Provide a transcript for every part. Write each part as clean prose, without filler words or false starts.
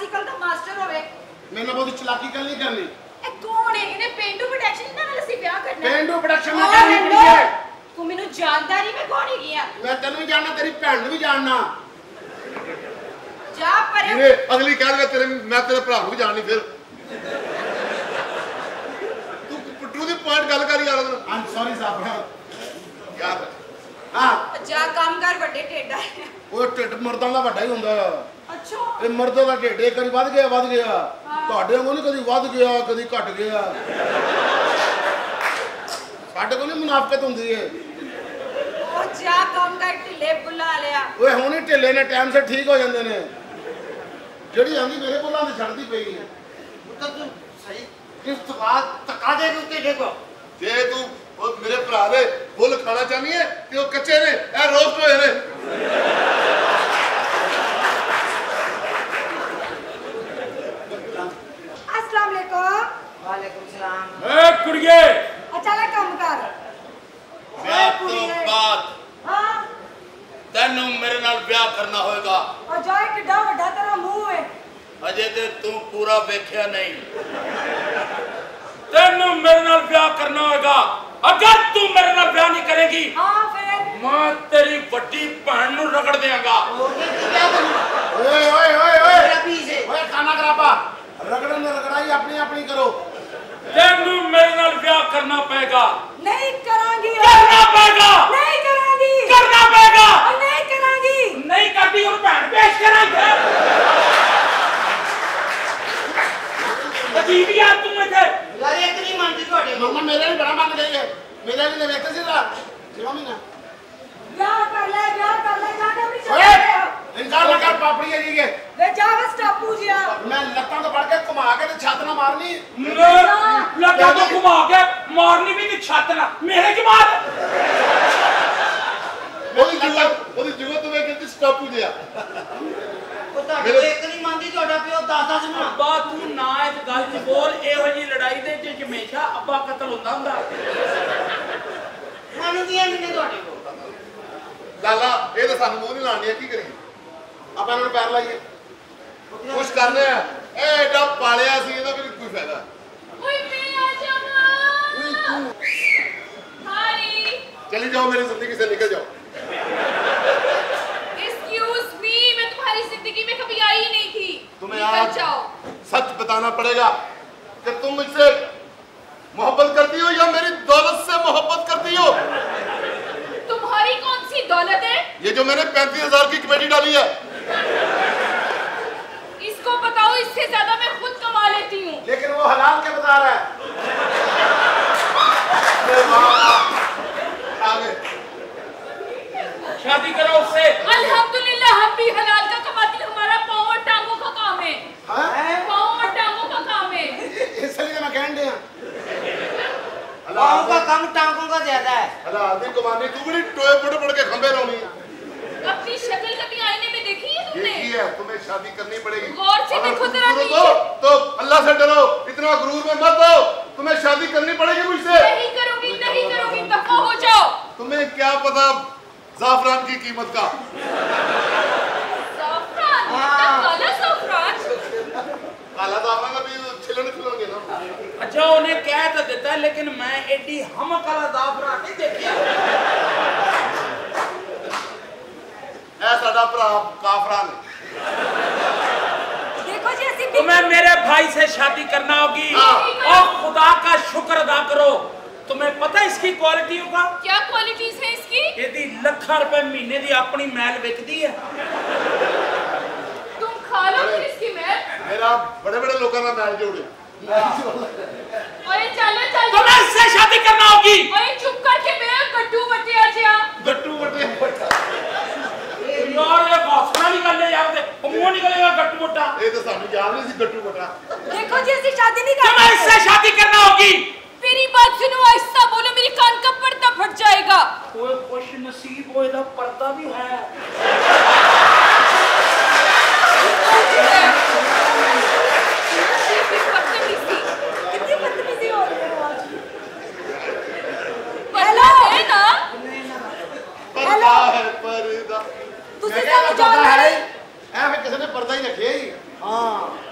Classical दा master होवे मैंने बहुत चलाकी कर नहीं करनी ए कौन है इन्हें पेंडू प्रोडक्शन ना वाला सी ब्याह करना पेंडू प्रोडक्शन में करनी पड़ी है तू मेनू जानदा नहीं मैं कौन है मैं तेनू भी जानना तेरी भैन नू भी जानना जा पर ये अगली कह देगा तेरे मैं तेरे भरा नू भी जाननी फिर तू टू दी पॉइंट गल कर यार आई एम सॉरी साहब यार हां जा काम कर बड़े टेढ़ा ਉਹ ਢਿੱਡ ਮਰਦਾਂ ਦਾ ਵੱਡਾ ਹੀ ਹੁੰਦਾ ਆ अच्छा ਇਹ ਮਰਦਾਂ ਦਾ ਢਿੱਡ ਇੱਕ ਵਾਰੀ ਵੱਧ ਗਿਆ ਤੁਹਾਡੇ ਵਾਂਗੂ ਨਹੀਂ ਕਦੀ ਵੱਧ ਗਿਆ ਕਦੀ ਘਟ ਗਿਆ ਸਾਡੇ ਕੋਲ ਨਹੀਂ ਮੁਨਾਫਕਤ ਹੁੰਦੀ ਏ ओ जा काम कर ढिले बुला लिया ਓਏ ਹੁਣ ਹੀ ਢਿੱਲੇ ਨੇ ਟਾਈਮ ਸੇ ਠੀਕ ਹੋ ਜਾਂਦੇ ਨੇ ਜਿਹੜੀ ਆਂਦੀ ਮੇਰੇ ਬੁੱਲਾਂ ਤੇ ਛੱਡਦੀ ਪਈ ਹੈ ਪੁੱਤਰ ਤੂੰ ਸਹੀ ਕਿਸ ਤਕਾ ਦੇ ਉੱਤੇ ਦੇਖੋ ਜੇ ਤੂੰ ਉਹ ਮੇਰੇ ਭਰਾ ਦੇ ਫੁੱਲ ਖਾਣਾ ਚਾਹਨੀ ਹੈ ਤੇ ਉਹ ਕੱਚੇ ਨੇ ਇਹ ਰੋਸਟ ਹੋਏ ਨੇ अस्सलाम वालेकुम वालेकुम सलाम ए कुड़िए अचानक काम कर ਵਿਆਹ ਤੋਂ ਬਾਅਦ हां ਤੈਨੂੰ ਮੇਰੇ ਨਾਲ ਵਿਆਹ ਕਰਨਾ ਹੋਏਗਾ और जाए किड्डा वड्डा तेरा मुंह है ਅਜੇ ਤੇ ਤੂੰ ਪੂਰਾ ਵੇਖਿਆ ਨਹੀਂ तेनू मेरे नाल ब्याह करना होगा अगर तू मेरे नाल ब्याह नहीं करेगी हां फिर मैं तेरी बड़ी बहन नू रगड़ देंगा ओके तू क्या करूं ਓਏ ਓਏ ਓਏ ਓਏ मेरा पीस है ਓਏ ਖਾਣਾ ਖਰਾਬਾ ਰਗੜਨ ਨੇ ਰਗੜਾਈ ਆਪਣੀ ਆਪਣੀ ਕਰੋ तेनू मेरे नाल ब्याह करना पेगा नहीं करांगी करना पेगा नहीं करांगी करना पेगा और नहीं करांगी नहीं करती और बहन पेश करांगे अजीब यार तुम मुझे यार एक नहीं मानती ਤੁਹਾਡੇ ਮੰਮਾ ਮੇਰੇ ਵੀ ਬੜਾ ਮੰਨ ਗਈ ਹੈ ਮੇਰੇ ਵੀ ਨੇ ਵੇਖਿਆ ਸੀ ਦਾ 6 ਮਹੀਨਾ ब्याह कर ले जाके अपनी ਓਏ जगह ਇਨਕਾਰ ਨਾ ਕਰ ਪਾਪੜੀ ਹੈ ਜੀ ਕੇ वे जा बस टापू जिया ਮੈਂ ਲੱਤਾਂ ਤੋਂ ਫੜ ਕੇ ਘੁਮਾ ਕੇ ਤੇ ਛੱਤ ਨਾ ਮਾਰਨੀ लगा तो घुमा के मारनी भी नहीं छत ना मेरे की मार ਉਹਦੀ ਜੁਗਤ ਤੋਂ ਵੇਖ ਕੇ ਸਟਾਪ ਹੋ ਗਿਆ ਉਹ ਤੁਹਾਡੇ ਇੱਕ ਨਹੀਂ ਮੰਨਦੀ ਤੁਹਾਡਾ ਪਿਓ 10-10 ਨਾ अब्बा तू ना इस गल च बोल एहो जी लड़ाई दे च हमेशा अब्बा कत्ल होंदा ਮੰਨਦੀਆਂ ਨਹੀਂ ਨੇ ਤੁਹਾਡੇ ਕੋਲ ਲਾਲਾ ਇਹ ਤਾਂ ਸਾਨੂੰ ਮੂੰਹ ਨਹੀਂ ਲਾਣੀ ਕੀ ਕਰੀਏ ਆਪਾਂ ਇਹਨਾਂ ਨੂੰ ਪੈਰ ਲਾਈਏ ਕੁਛ ਕਰਨੇ ਆ ਇਹ ਐਡਾ ਪਾਲਿਆ ਸੀ ਇਹਦਾ ਵੀ ਕੋਈ ਫਾਇਦਾ ओए मैं आ जाऊंगा हाय चली जाओ मेरी जिंदगी से निकल जाओ एक्सक्यूज मी मैं तुम्हारी जिंदगी में कभी आई ही नहीं थी तुम्हें निकल आज जाओ सच बताना पड़ेगा कि तुम मुझसे मोहब्बत करती हो या मेरी दौलत से मोहब्बत करती हो तुम्हारी कौन सी दौलत है ये जो मैंने 35,000 की कमेटी डाली है इसको बताओ इससे ज्यादा मैं खुद कमा लेती हूँ लेकिन वो हलाल के बता रहा है आगे शादी करो उससे अल्हम्दुलिल्लाह हम भी हलाल का कमाती हमारा पाँव और टांगों का काम है हाँ? पाँव और टांगों का काम है इसलिए मैं कहने दिया पाँव का कम टांगों का ज्यादा है हलाल दी कमानी तू बड़ी टोए पड़ के खंबे रहोगी अपनी शक्ल कभी आईने में देखी है तुमने देखी है तुम्हें शादी करनी पड़ेगी गौर से अगर देखो तुम जरा गुरूर नीचे। हो तो अल्लाह से डरो इतना गुरूर में मत हो तुम्हें शादी करनी पड़ेगी मुझसे नहीं करोगी दफा हो जाओ तुम्हें क्या पता जाफरान की कीमत का ज़ाफ़रान हाँ। काला ज़ाफ़रान काला जाफरान का भी छिलन खिलोगे ना अच्छा उन्हें कह तो देता है लेकिन मैं एडी हम काला जाफरान नहीं देखी ऐसा भरा काफरान देखो जी ऐसी तुम्हें मेरे भाई से शादी करना होगी हाँ। और खुदा का शुक्र अदा करो तुम्हें पता है इसकी क्वालिटी होगा क्या क्वालिटीज है इसकी यदि लाखों रुपए महीने की अपनी मैल बिकती है तुम खा लो फिर इसकी मैल मेरा बड़े बड़े लोगों का मैल जोड़े ओए चलो तुम्हें इससे शादी करना होगी ओए चुप करके बे गड्डू बटिया जिया गट्टू बटे यार ये घोसना निकल ले यार मुंह निकलेगा गट्टू मोटा ये तो सानू याद नहीं सी गट्टू बटा देखो जी ऐसी शादी नहीं तुम्हें करनी इससे शादी करना होगी मेरी बात सुनो आहिस्ता बोलो मेरी कान का पर्दा फट जाएगा कोई खुश नसीब हो इधर पर्दा भी है कितनी बदतमीजी हो रही है आज हेलो है ना पर्दा है पर्दा ਤੁਸੀਂ ਸਾਨੂੰ ਜਾਣਦੇ ਨਹੀਂ ਐ ਫਿਰ ਕਿਸੇ ਨੇ ਪਰਦਾ ਹੀ ਰੱਖਿਆ ਹੀ ਹਾਂ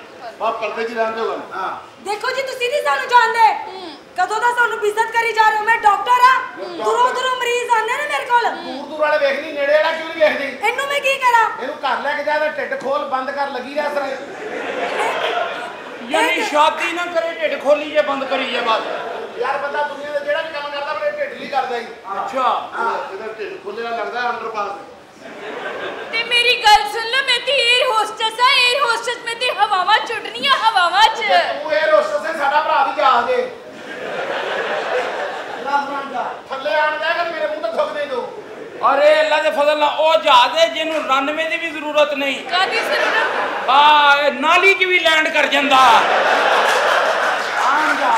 ਆ ਪਰਦੇ 'ਚ ਰਹਿੰਦੇ ਹੋ ਹਾਂ ਦੇਖੋ ਜੀ ਤੁਸੀਂ ਨਹੀਂ ਸਾਨੂੰ ਜਾਣਦੇ ਕਦੋਂ ਦਾ ਸਾਨੂੰ ਬਿਜ਼ਨਸ ਕਰੀ ਜਾ ਰਹੇ ਹੋ ਮੈਂ ਡਾਕਟਰ ਆ ਦੂਰੋਂ ਦੂਰੋਂ ਮਰੀਜ਼ ਆਉਂਦੇ ਨੇ ਮੇਰੇ ਕੋਲ ਦੂਰ ਦੂਰ ਵਾਲੇ ਵੇਖਦੀ ਨੇੜੇ ਵਾਲਾ ਕਿਉਂ ਨਹੀਂ ਵੇਖਦੀ ਇਹਨੂੰ ਮੈਂ ਕੀ ਕਰਾਂ ਇਹਨੂੰ ਘਰ ਲੈ ਕੇ ਜਾ ਤੇ ਢਿੱਡ ਖੋਲ ਬੰਦ ਕਰ ਲੱਗੀ ਰਹਿ ਸਰੇ ਯਾਨੀ ਸ਼ਾਦੀ ਨਾ ਕਰੇ ਢਿੱਡ ਖੋਲੀ ਜੇ ਬੰਦ ਕਰੀ ਜੇ ਬਸ ਯਾਰ ਬੰਦਾ ਦੁਨੀਆ ਦਾ ਜਿਹੜਾ ਵੀ ਕੰਮ ਕਰਦਾ ਬੜੇ ਢਿੱਡ ਲਈ ਕਰਦਾ ਹੀ ਅੱਛਾ ਇਹਦਾ ਢਿੱਡ ਖੁੱਲਿਆ ਲੱਗਦਾ ਅੰਡਰਪਾਸ ਤੇ ਮੇਰੀ ਗੱਲ ਸੁਣ ਲਓ ਮੈਂ ਤੇ 에ਅਰ ਹੋਸਟਸ ਆ 에ਅਰ ਹੋਸਟਸ ਮੈਂ ਤੇ ਹਵਾਵਾਂ ਚੁੱਟਣੀਆਂ ਹਵਾਵਾਂ 'ਚ ਤੂੰ ਇਹ ਰੋਸਟਰ ਸੇ ਸਾਡਾ ਭਰਾ ਵੀ ਜਾ ਦੇ ਥੱਲੇ ਆਣ ਜਾ ਕਰ ਮੇਰੇ ਮੂੰਹ ਤੇ ਥੁੱਕ ਦੇ ਤੂੰ ਅਰੇ ਅੱਲਾ ਦੇ ਫਜ਼ਲ ਨਾਲ ਉਹ ਜਹਾਜ਼ ਹੈ ਜਿਹਨੂੰ ਰਨਵੇ ਦੀ ਵੀ ਜ਼ਰੂਰਤ ਨਹੀਂ ਕਾਦੀ ਜ਼ਰੂਰਤ ਆ ਨਾਲੀ 'ਚ ਵੀ ਲੈਂਡ ਕਰ ਜਾਂਦਾ ਆਣ ਜਾ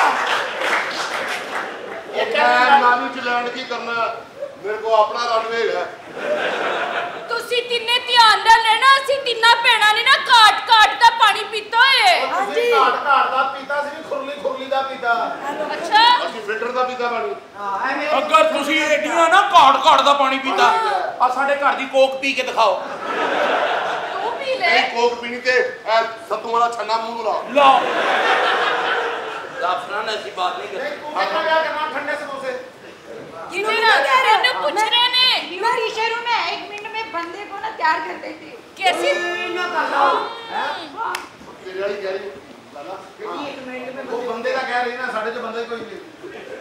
ਮੈਂ ਨਾਲੀ 'ਚ ਲੈਂਡ ਕੀ ਕਰਨਾ ਮੇਰੇ ਕੋ ਆਪਣਾ ਰਨਵੇ ਹੈ ਤੁਸੀਂ ਤਿੰਨੇ ਧਿਆਨ ਨਾਲ ਲੈਣਾ ਅਸੀਂ ਤਿੰਨਾਂ ਭੈਣਾਂ ਨੇ ਨਾ ਕਾਟ ਦਾ ਪਾਣੀ ਪੀਤਾ ਏ ਹਾਂਜੀ ਘਾਟ ਦਾ ਪੀਤਾ ਸੀ ਖੁਰਲੀ ਦਾ ਪੀਤਾ ਅੱਛਾ ਅਸੀਂ ਫਿਲਟਰ ਦਾ ਪੀਤਾ ਪਾਣੀ ਅਗਰ ਤੁਸੀਂ ਏਡੀਆਂ ਨਾ ਘਾਟ ਦਾ ਪਾਣੀ ਪੀਤਾ ਆ ਸਾਡੇ ਘਰ ਦੀ ਕੋਕ ਪੀ ਕੇ ਦਿਖਾਓ ਤੂੰ ਪੀ ਲੈ ਇਹ ਕੋਕ ਪੀਣੀ ਤੇ ਇਹ ਸੱਤੂ ਵਾਲਾ ਛੰਨਾ ਮੂੰਹ ਨੂੰ ਲਾ ਲਓ ਜ਼ਾਫਰਾਨ ਐਸੀ ਬਾਤ ਨਹੀਂ ਨਹੀਂ ਤੂੰ ਕਿਹੜਾ ਵਿਆਹ ਕਰਨਾ ਠੰਡੇ ਸਮੋਸੇ किन्हों तेरा कह रहे तेरे पूछ रहे ने ब्यूटिशियन हूँ मैं 1 मिनट में बंदे को ना तैयार कर देती हूँ कैसी ਤੇਰੇ ਵਾਲੀ ਕਹਿ ਰਹੀ ਲਾਲਾ ਉਹ ਬੰਦੇ ਦਾ ਕਹਿ ਰਹੀ ਨਾ ਸਾਡੇ ਚ ਬੰਦਾ ਹੀ ਕੋਈ ਨਹੀਂ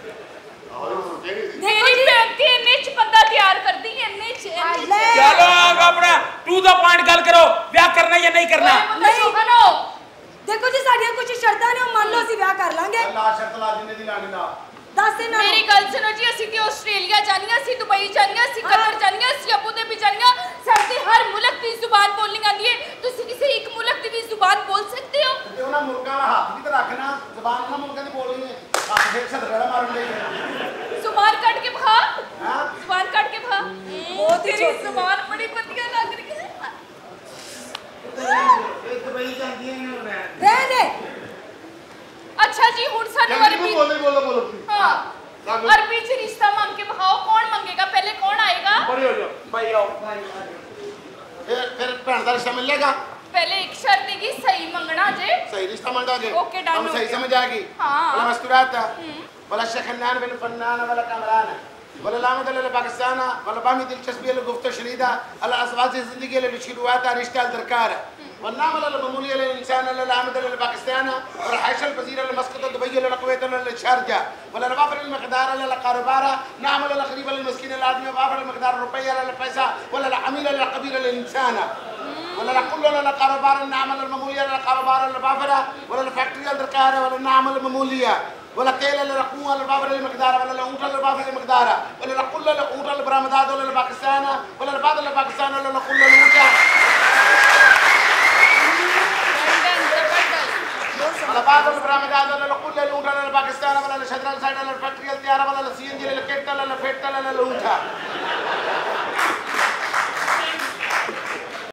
मेरी भैन थी इन्ने च बंदा तैयार कर दी इन्ने च चलो अपना टू द पॉइंट गल करो ब्याह करना या नहीं करना नहीं बनो देखो जी साडियां कुछ शर्तां ने मान लो ਅਸੀਂ ਵਿਆਹ ਕਰ ਲਾਂਗੇ ਲਾ ਸ਼ਰਤ ਲਾ ਜਿੰਨੇ ਦੀ ਲਾਣੀ ਲਾ ਦੱਸ ਇਹਨਾਂ मेरी गल सुनो जी ਅਸੀਂ ਤੇ ਆਸਟ੍ਰੇਲੀਆ ਜਾਣੀਆਂ ਅਸੀਂ ਦੁਬਈ ਜਾਣੀਆਂ ਅਸੀਂ ਕਤਰ ਜਾਣੀਆਂ ਅਸੀਂ ਅਬੂ ਧਾਬੀ ਜਾਣੀਆਂ ਸਾਡੇ ਹਰ ਮੁਲਕ ਦੀ ਜ਼ੁਬਾਨ ਬੋਲਣੀ ਆਉਂਦੀ ਹੈ ਤੁਸੀਂ ਕਿਸੇ ਇੱਕ ਮੁਲਕ ਦੀ ਵੀ ਜ਼ੁਬਾਨ ਬੋਲ ਸਕਦੇ ਹੋ ਤੇ ਉਹਨਾਂ ਮੁਲਕਾਂ ਦਾ ਹੱਥ ਵੀ ਤਾਂ ਰੱਖਣਾ ਜ਼ਬਾਨ ਉਹਨਾਂ ਮੁਲਕਾਂ ਦੀ ਬੋਲਣੀ ਹੈ ਹੱਥ ਫੇਰ ਛੱਡੜਾ ਮਾਰਨ ਦੇ ਜ਼ੁਬਾਨ ਕੱਟ ਕੇ ਭਾ ਹਾਂ ਜ਼ੁਬਾਨ ਕੱਟ ਕੇ ਭਾ ਬਹੁਤ ਹੀ ਤੇਰੀ ਜ਼ੁਬਾਨ ਬੜੀ ਵਧੀਆ ਲੱਗ ਰਹੀ ਹੈ ਇੱਕ ਬਈ ਜਾਂਦੀ ਹੈ ਇਹਨੂੰ ਰਹਿਣ ਰਹਿ ਦੇ अच्छा जी हुन सानू अरबी ਬੋਲੋ हां अरबी च रिश्ता मांग के बखाओ कौन मांगेगा पहले कौन आएगा बड़े हो जाओ भाई आओ ਫਿਰ ਭੈਣ ਦਾ ਰਿਸ਼ਤਾ ਮਿਲੇਗਾ पहले एक शर्त है कि सही मांगना जे सही रिश्ता मांगोगे ओके, डन हम हो सही गया। समझ आएगी हाँ। वला मस्तूरात वला शखनान बिन फन्नान वला कमरान वला लामद अल पाकिस्तान वला बामी दिलचस्पी अल गुफ्त शरीदा अल असवाज जिंदगी अल शुरुआत रिश्ता अल दरकार والنعم الممولي للانسان العامد للباكستان والحيش الفزير المسقط دبي للقويت للشارجه ولا الوافر المقدار للقارباره نعم للخريب المسكين الادمي وافر المقدار الربيع للبيسا ولا العميل للقبيل للانسان ولا الكل للقارباره نعم المموليه للقارباره للبافره ولا الفاكتوري للقاهره ولا النعم المموليه ولا كيل للقوه للبافر المقدار ولا الاوت للبافر المقدار ولا الكل للاوت للبرامدات للباكستان ولا البعض للباكستان ولا الكل للوجه على بعض البرامجات ولا كل الاوتا للباكستان ولا الشدران سايد ولا الفاكتوري الطياره ولا السي ان جي للكيت ولا الفيت ولا الاوتا